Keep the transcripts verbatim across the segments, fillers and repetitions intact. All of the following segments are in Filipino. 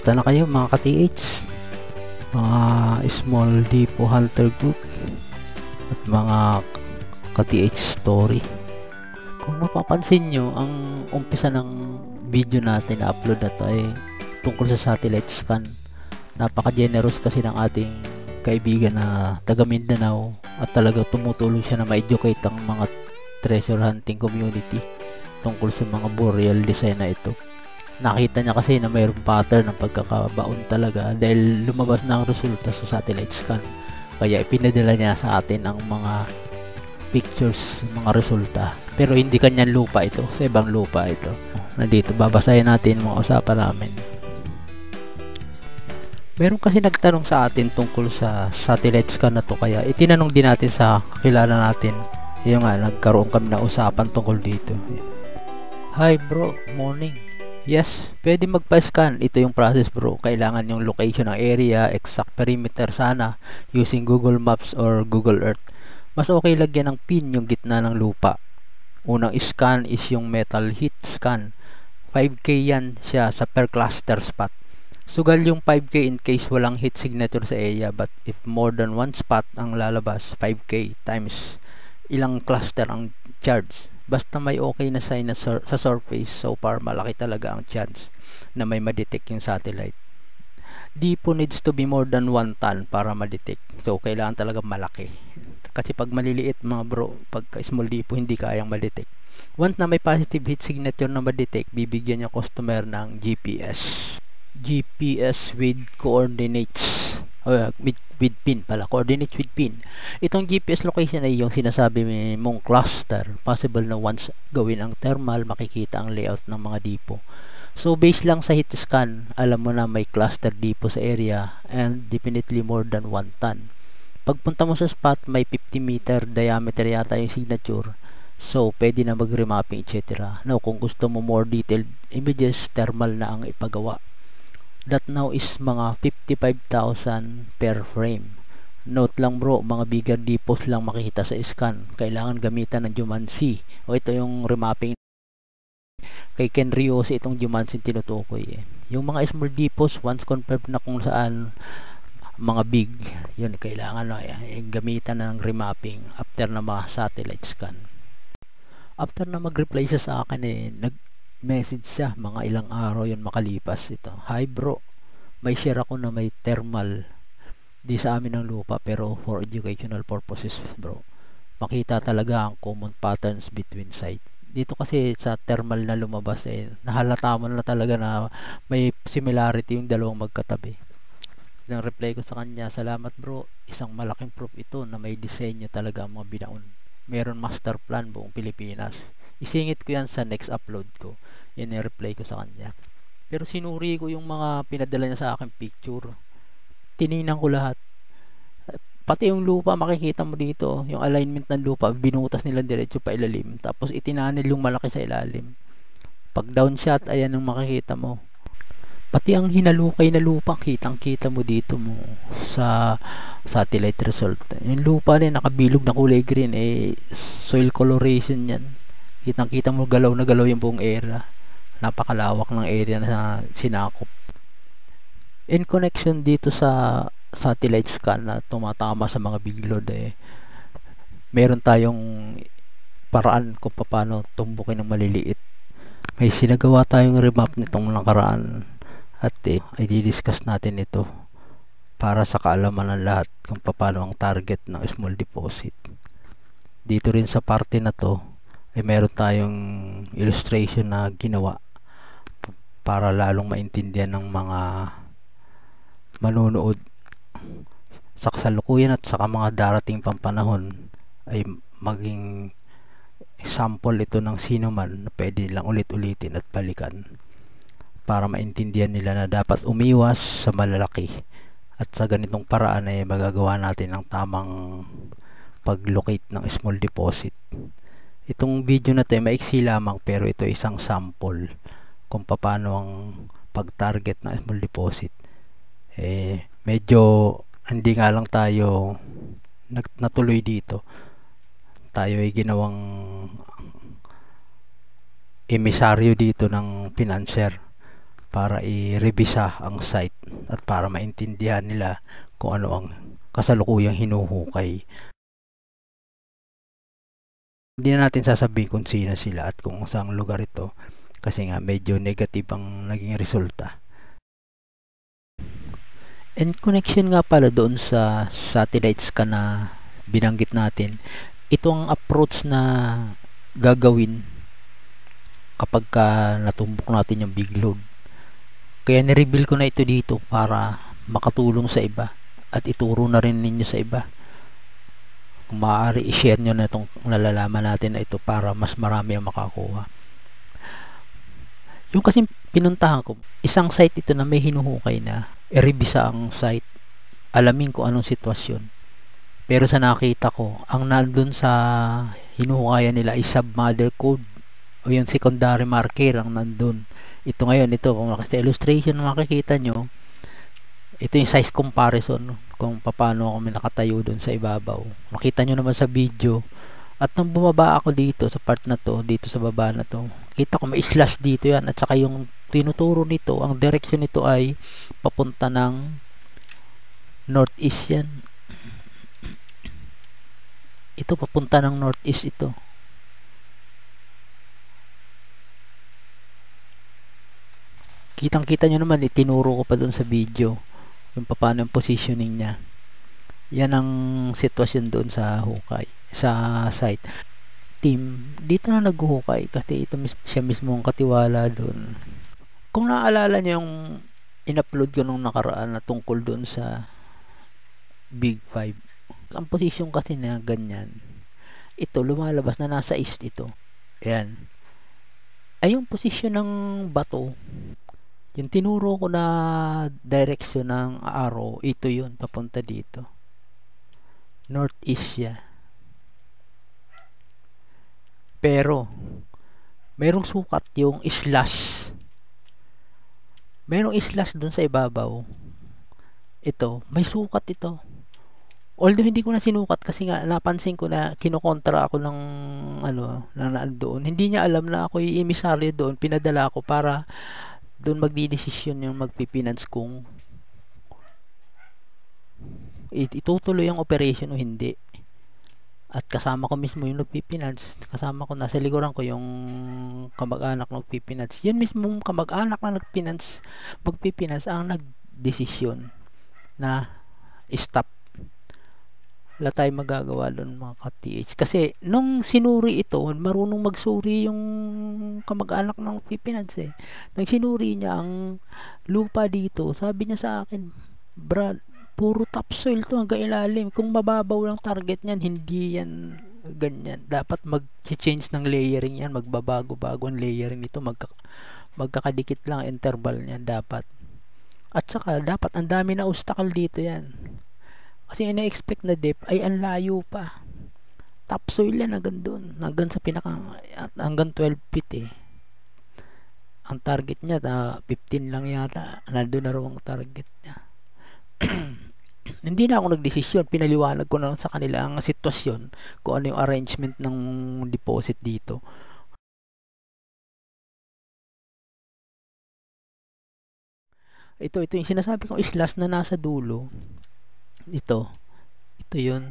Kamusta na kayo mga ka-T H? Mga small depot hunter group at mga ka-T H story. Kung mapapansin nyo, ang umpisa ng video natin na upload na to ay tungkol sa satellite scan. Napaka-generous kasi ng ating kaibigan na taga Mindanao at talaga tumutulong siya na ma-educate ang mga treasure hunting community tungkol sa mga boreal design na ito. Nakita niya kasi na mayroong pattern ng pagkakabaon talaga dahil lumabas na ang resulta sa satellite scan. Kaya ipinadala niya sa atin ang mga pictures, mga resulta. Pero hindi kanyang lupa ito, sa ibang lupa ito. Nandito, babasahin natin mga usapan namin. Meron kasi nagtanong sa atin tungkol sa satellite scan na to, kaya itinanong din natin sa kakilala natin. Yung nga, nagkaroon kami na usapan tungkol dito. Hi bro, morning. Yes, pwede magpa-scan. Ito yung process bro. Kailangan yung location ng area, exact perimeter sana using Google Maps or Google Earth. Mas okay lagyan ng pin yung gitna ng lupa. Unang scan is yung metal hit scan. five K yan siya sa per cluster spot. Sugal yung five K in case walang hit signature sa area, but if more than one spot ang lalabas, five K times ilang cluster ang charge. Basta may okay na sign na sur sa surface, so far malaki talaga ang chance na may ma-detect yung satellite. Depot needs to be more than one ton para ma-detect. So kailangan talaga malaki. Kasi pag maliliit mga bro, pagka small depot hindi kayang ma-detect. Once na may positive hit signature na ma-detect, bibigyan yung customer ng G P S. G P S with coordinates. Uh, with, with pin pala, coordinates with pin. Itong G P S location ay yung sinasabi mong cluster. Possible na once gawin ang thermal, makikita ang layout ng mga depot. So based lang sa hit scan, alam mo na may cluster depot sa area and definitely more than one ton. Pagpunta mo sa spot, may fifty meter diameter yata yung signature. So pwede na mag-remapping et cetera. Now kung gusto mo more detailed images, thermal na ang ipagawa. That now is mga fifty-five thousand per frame. Note lang bro, mga bigger depots lang makikita sa scan. Kailangan gamitan ng Jumansi. O ito yung remapping kay Ken Riosi, itong Jumansi tinutukoy eh. Yung mga small depots, once confirmed na kung saan mga big, yun kailangan na eh, gamitan na ng remapping after na mga satellite scan. After na mag-reply siya sa akin eh, nag message siya mga ilang araw yun makalipas. Ito, hi bro, may share ako na may thermal di sa amin ng lupa pero for educational purposes bro. Makita talaga ang common patterns between site. Dito kasi sa thermal na lumabas eh, nahalata mo na talaga na may similarity yung dalawang magkatabi. Nang reply ko sa kanya, salamat bro, isang malaking proof ito na may disenyo talaga ang mga binaon. Meron master plan buong Pilipinas. Isingit ko yan sa next upload ko. Yan yung reply ko sa kanya. Pero sinuri ko yung mga pinadala niya sa akin picture. Tiningnan ko lahat. Pati yung lupa makikita mo dito. Yung alignment ng lupa, binutas nila diretso pa ilalim. Tapos itinanil yung malaki sa ilalim. Pag down shot, ayan ang makikita mo. Pati ang hinalukay na lupa, kitang kita mo dito mo sa satellite result. Yung lupa rin nakabilog na kulay green eh, soil coloration yan. Kitang kita mo galaw na galaw yung buong area. Napakalawak ng area na sinakop. In connection dito sa satellite scan na tumatama sa mga big load eh, meron tayong paraan kung paano tumbukin ng maliliit. May sinagawa tayong remap nitong nakaraan at eh, ay di-discuss natin ito para sa kaalaman ng lahat kung paano ang target ng small deposit. Dito rin sa parte na to ay meron tayong illustration na ginawa para lalong maintindihan ng mga manunood sa kasalukuyan at saka mga darating pang panahon ay maging sample ito ng sino man na pwede lang ulit-ulitin at balikan para maintindihan nila na dapat umiwas sa malalaki at sa ganitong paraan ay magagawa natin ang tamang pag-locate ng small deposit. Itong video na to ay maiksi lamang pero ito isang sample kung paano ang pag-target ng small deposit. Eh, medyo hindi nga lang tayo natuloy dito. Tayo ay ginawang emisaryo dito ng financier para i-revisa ang site at para maintindihan nila kung ano ang kasalukuyang hinuhukay. Hindi na natin sasabihin kung sino sila at kung saang lugar ito kasi nga medyo negative ang naging resulta. And connection nga pala doon sa satellites ka na binanggit natin, ito ang approach na gagawin kapag ka natumbok natin yung big load. Kaya nireveal ko na ito dito para makatulong sa iba at ituro na rin ninyo sa iba. Kung maaari, i-share nyo na itong nalalaman natin na ito para mas marami ang makakuha. Yung kasing pinuntahan ko, isang site ito na may hinuhukay na, i-revisa ang site, alamin kung anong sitwasyon. Pero sa nakita ko, ang nandun sa hinuhukayan nila ay submother code o yung secondary marker ang nandun. Ito ngayon, ito kung sa illustration makikita nyo, ito yung size comparison kung paano kami nakatayo dun sa ibabaw. Makita nyo naman sa video. At nung bumaba ako dito sa part na to, dito sa baba na to, kita ko may slash dito yan. At saka yung tinuturo nito, ang direction nito ay papunta ng northeast yan. Ito papunta ng northeast ito. Kitang-kita nyo naman, itinuro ko pa dun sa video yung paano yung positioning niya. Yan ang sitwasyon doon sa hukay, sa site. Team, dito na naghuhukay kasi ito mis siya mismo ang katiwala doon. Kung naaalala nyo yung in-upload ko nung nakaraan na tungkol doon sa Big Five, ang position kasi na ganyan, ito lumalabas na nasa east ito. Ayan. Ay yung position ng bato, yung tinuro ko na direction ng arrow, ito yun, papunta dito. Northeast siya. Pero, merong sukat yung slash. Merong slash dun sa ibabaw. Ito, may sukat ito. Although hindi ko na sinukat kasi nga napansin ko na kinokontra ako ng ano, na nandoon. Hindi niya alam na ako i-emisaryo doon, pinadala ko para doon magdidesisyon yung magpipinance kung itutuloy ang operation o hindi. At kasama ko mismo yung nagpipinance, kasama ko, nasa likuran ko yung kamag-anak na nagpipinance. Yun mismo kamag-anak na nagpinance, magpipinance ang nagdesisyon na stop. Wala tayong magagawa doon mga ka-T H. Kasi nung sinuri ito, marunong magsuri yung kamag-anak ng pipinance eh. Nang sinuri niya ang lupa dito, sabi niya sa akin, Brad, puro topsoil to hanggang ilalim. Kung mababaw lang target niyan, hindi yan ganyan. Dapat mag-change ng layering yan, magbabago-bago ang layering nito, magka magkakadikit lang interval niyan dapat. At saka dapat ang dami na obstacle dito yan. Kasi ina-expect na depth ay ang layo pa. Topsoil yan hanggang doon. Hanggang sa pinaka, hanggang twelve feet eh. Ang target niya, na fifteen lang yata. Nandun na raw ang target niya. Hindi na ako nagdesisyon. Pinaliwanag ko na sa kanila ang sitwasyon kung ano yung arrangement ng deposit dito. Ito, ito yung sinasabi kong slash na nasa dulo. Ito, ito yun.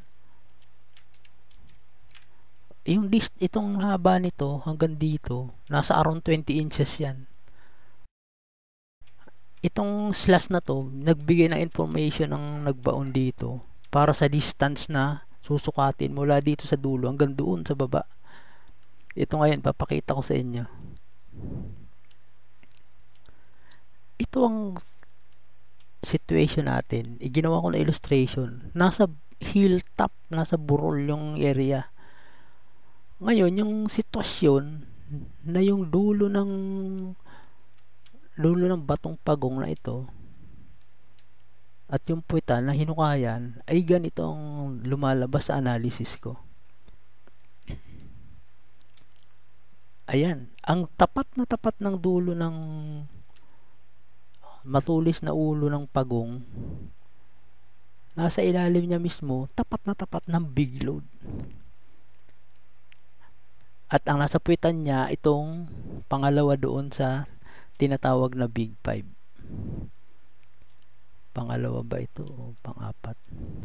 Yung list, itong haba nito hanggang dito, nasa around twenty inches yan. Itong slash na to, nagbigay ng information ng nagbaon dito para sa distance na susukatin mula dito sa dulo hanggang doon sa baba. Ito ngayon, papakita ko sa inyo. Ito ang situation natin. Iginawa ko na illustration. Nasa hilltop, nasa burol yung area. Ngayon, yung sitwasyon na yung dulo ng dulo ng batong pagong na ito at yung puwitan na hinukayan ay ganito ang lumalabas sa analysis ko. Ayan. Ang tapat na tapat ng dulo ng matulis na ulo ng pagong, nasa ilalim niya mismo, tapat na tapat ng big load. At ang nasa puwitan niya, itong pangalawa doon sa tinatawag na Big Five. Pangalawa ba ito o pang-apat?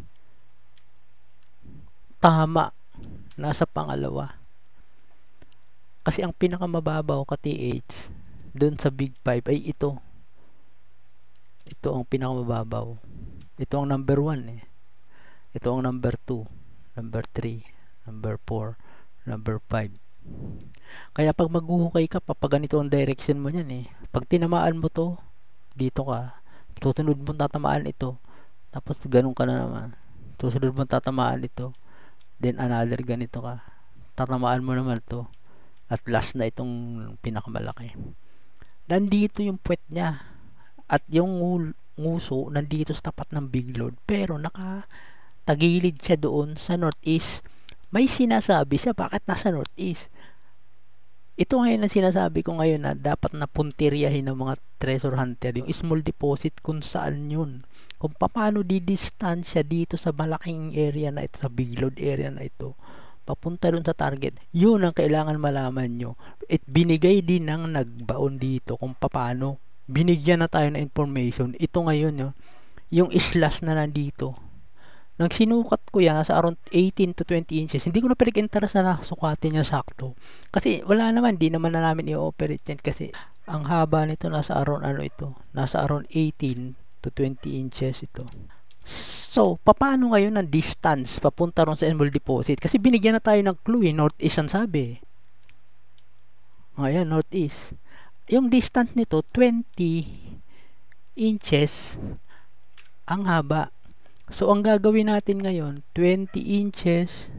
Tama, nasa pangalawa. Kasi ang pinakamababaw ka T H doon sa Big Five ay ito. Ito ang pinakamababaw. Ito ang number one eh. Ito ang number two, number three, number four, number five. Kaya pag maghuhukay ka, papaganito ang direction mo niyan eh. Pag tinamaan mo to, dito ka. Susunod mo tatamaan ito. Tapos ganun ka na naman. Susunod mo tatamaan ito. Then another ganito ka. Tatamaan mo naman to. At last na itong pinakamalaki. Nandito yung puwet niya. At yung nguso nandito sa tapat ng Big Lord. Pero nakatagilid siya doon sa northeast. May sinasabi siya bakit nasa northeast. Ito ngayon ang sinasabi ko ngayon na dapat na puntiryahin ng mga treasure hunter, yung small deposit kung saan yun. Kung paano di-distansya dito sa malaking area na ito, sa Big Lord area na ito, papunta dun sa target. Yun ang kailangan malaman nyo. At binigay din ng nagbaon dito kung paano. Binigyan na tayo ng information. Ito ngayon, yun, yung islas na nandito. Nang sinukat ko yan, nasa around eighteen to twenty inches, hindi ko na pinag-interest na sukatin niya sakto. Kasi wala naman, di naman na namin i-operate yan. Kasi ang haba nito, nasa around, ano ito, nasa around eighteen to twenty inches ito. So, paano ngayon ang distance papunta ron sa small deposit? Kasi binigyan na tayo ng clue, eh, northeast ang sabi. Ngayon, northeast. Yung distance nito, twenty inches ang haba. So, ang gagawin natin ngayon, twenty inches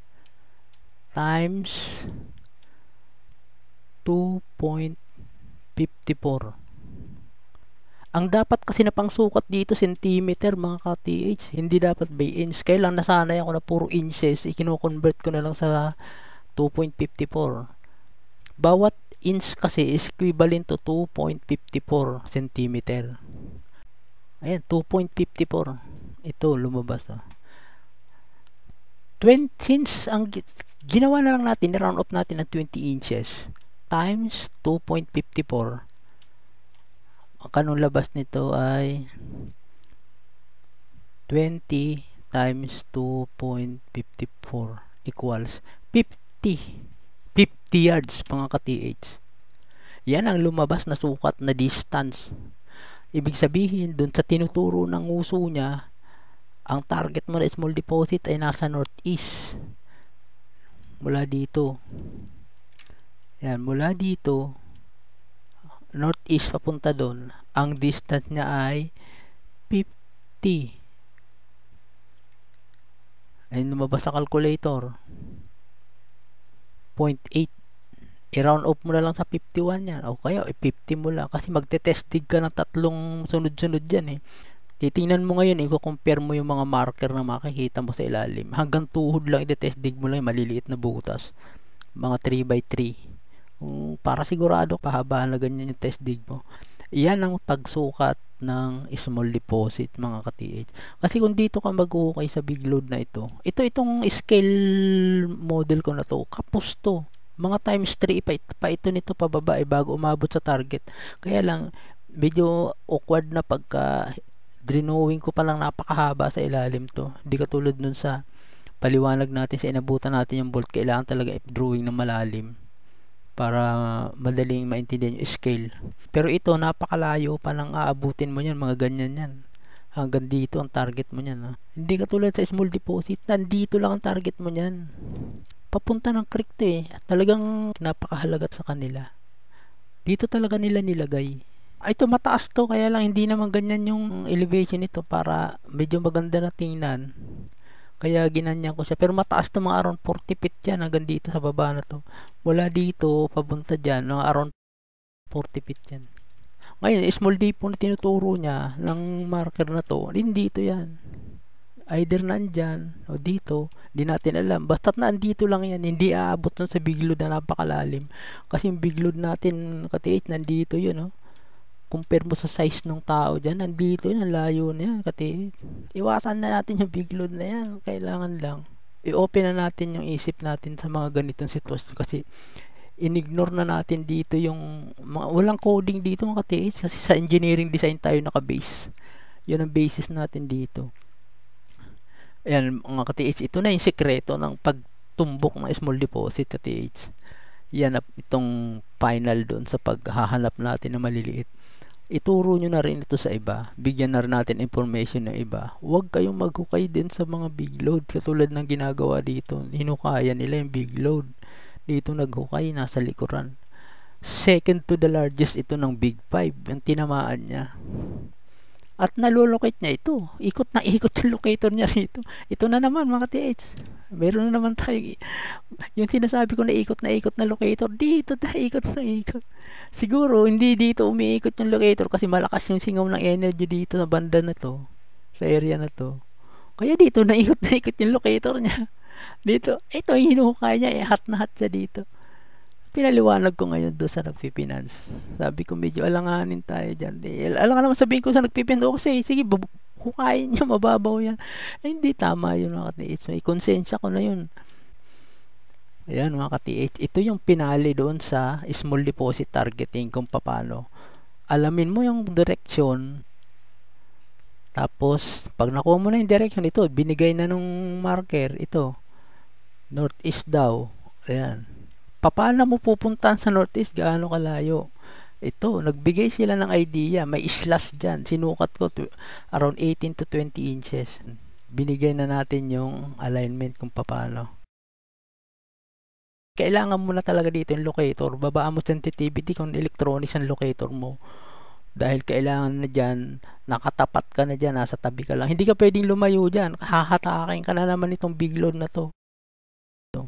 times two point five four. Ang dapat kasi na pangsukat dito, centimeter mga ka-T H. Hindi dapat by inch. Kailang nasanay ako na puro inches. I-convert ko na lang sa two point five four. Bawat inch kasi is equivalent to two point five four centimeter. Ayan, two point five four. Ito, lumabas ah. twenty, since ang ginawa na lang natin, round off natin ng twenty inches times two point five four. Ang kanong labas nito ay twenty times two point five four equals fifty. fifty yards mga ka-T H. Yan ang lumabas na sukat na distance. Ibig sabihin, dun sa tinuturo ng uso niya, ang target mo na small deposit ay nasa northeast. Mula dito. Yan, mula dito, northeast papunta doon. Ang distance niya ay fifty. Ay lumabas sa calculator. zero point eight. I-round off mo na lang sa fifty-one yan. O kaya, i-fifty mo lang. Kasi magte-test dig ka ng tatlong sunod-sunod yan eh. Titingnan mo ngayon, i-compare mo yung mga marker na makikita mo sa ilalim. Hanggang tuhod lang, i-test dig mo lang yung maliliit na butas. Mga three by three. Um, para sigurado, pahaba na ganyan yung test dig mo. Yan ang pagsukat ng small deposit, mga ka-T H. Kasi kung dito ka mag-ukay sa Big Lord na ito, ito itong scale model ko na to, kapos to. Mga times three pa, pa ito nito pababa eh, bago umabot sa target. Kaya lang, medyo awkward na pagka drawing ko pa lang napakahaba sa ilalim to. Hindi katulad nun sa paliwanag natin sa inabutan natin yung bolt. Kailangan talaga i-drawing ng malalim para madaling maintindihan yung scale. Pero ito, napakalayo pa nang aabutin mo yan. Mga ganyan yan. Hanggang dito ang target mo yan. Ha? Hindi katulad sa small deposit. Nandito lang ang target mo yan. Papunta ng creek to eh. At talagang napakahalaga sa kanila. Dito talaga nila nilagay. Ay, ito mataas to, kaya lang hindi naman ganyan yung elevation nito para medyo maganda na tingnan. Kaya ginanyan ko siya. Pero mataas to, mga around forty feet yan hanggang dito sa baba na to. Mula dito, papunta dyan, mga around forty feet yan. Ngayon, small depot na tinuturo niya ng marker na to, hindi dito yan. Either nandyan o dito, di natin alam. Basta't na andito lang yan, hindi aabot nun sa Big Lord na napakalalim. Kasi yung Big Lord natin, ka-T H, nandito yun, no? Compare mo sa size ng tao dyan, nandito yun, ang layo na yan, ka-T H. Iwasan na natin yung Big Lord na yan, kailangan lang. I-open na natin yung isip natin sa mga ganitong sitwasyon kasi inignore na natin dito yung mga, walang coding dito mga T H, kasi sa engineering design tayo naka-base. Yun ang basis natin dito. Ayan mga T H, ito na yung sekreto ng pagtumbok ng small deposit T H. Yan itong final doon sa paghahanap natin ng maliliit. Ituro nyo na rin ito sa iba. Bigyan na rin natin information ng iba. Huwag kayong maghukay din sa mga big load katulad ng ginagawa dito. Hinukaya nila yung big load. Dito naghukay, nasa likuran. Second to the largest ito ng big five. Yung tinamaan niya. At nalolocate niya ito. Ikot na ikot yung locator niya rito. Ito na naman mga T H. Meron na naman tayo. Yung sinasabi ko na ikot na ikot na locator. Dito na ikot na ikot. Siguro hindi dito umiikot yung locator kasi malakas yung singaw ng energy dito sa banda na to. Sa area na to. Kaya dito na ikot na ikot yung locator niya. Dito. Ito yung hinuhukay niya. Eh, hot na hot siya dito. Pinaliwanag ko ngayon doon sa nagpipinance. Sabi ko medyo alanganin tayo dyan. Eh, alang naman sabihin ko sa nagpipinance, o kasi sige, hukayin nyo, mababaw yan. Eh, hindi tama yun mga T H. May konsensya ko na yun. Ayan mga T H. Ito yung pinali doon sa small deposit targeting kung paano. Alamin mo yung direction. Tapos, pag nakuha mo na yung direction, ito, binigay na nung marker. Ito, northeast daw. Ayan. Paano mo pupuntahan sa northeast? Gaano kalayo? Ito, nagbigay sila ng idea. May slash dyan. Sinukat ko to, around eighteen to twenty inches. Binigay na natin yung alignment kung paano. Kailangan mo na talaga dito yung locator. Babaan mo sensitivity kung electronics ang locator mo. Dahil kailangan na dyan, nakatapat ka na dyan, nasa tabi ka lang. Hindi ka pwedeng lumayo dyan. Hahatakin ka na naman itong big load na to. Ito.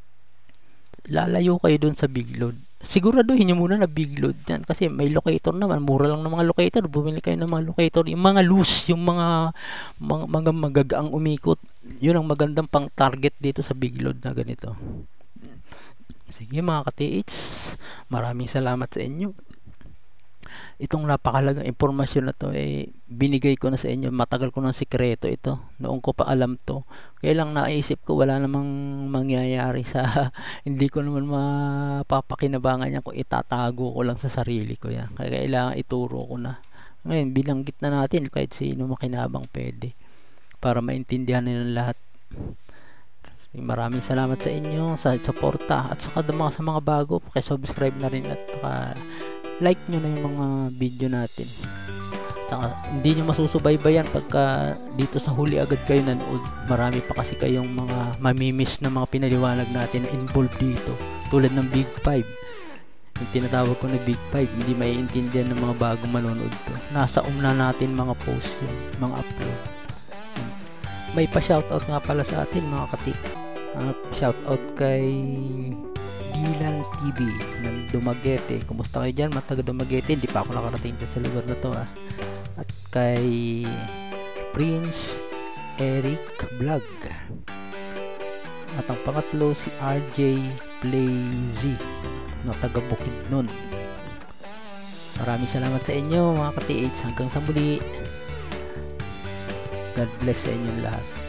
Lalayo kayo dun sa big load. Siguraduhin nyo muna na big load yan kasi may locator naman, mura lang ng mga locator. Bumili kayo ng mga locator, yung mga loose, yung mga mga, mga magagaang umikot, yun ang magandang pang target dito sa big load na ganito. Sige mga ka-T H, maraming salamat sa inyo. Itong napakalagang impormasyon na to eh, binigay ko na sa inyo. Matagal ko ng sikreto ito, noong ko pa alam to. Kaya lang naisip ko wala namang mangyayari sa hindi ko naman mapapakinabangan yan kung itatago ko lang sa sarili ko yan. Kaya kailangan ituro ko na. Ngayon binanggit na natin kahit sino makinabang pwede para maintindihan nilang lahat. Maraming salamat sa inyo sa suporta at saka sa mga bago, paki-subscribe na rin at saka like nyo na yung mga video natin. Saka, hindi nyo masusubaybayan pagka dito sa huli agad kayo nanood. Marami pa kasi kayong mga mamimiss na mga pinaliwanag natin na involved dito. Tulad ng Big five. Yung tinatawag ko na Big five, hindi maiintindihan ng mga bagong manonood to. Nasa umna natin mga post yun, mga upload. May pa-shoutout nga pala sa atin mga katik. Uh, shoutout kay Dylan T V ng Dumaguete. Kumusta kayo dyan mga taga Dumaguete? Hindi pa ako nakarating sa lugar na to ah. At kay Prince Eric Vlog. At ang pangatlo si R J Playzy na taga Bukidnon. Maraming salamat sa inyo mga ka-T H. Hanggang sa muli. God bless sa inyong lahat.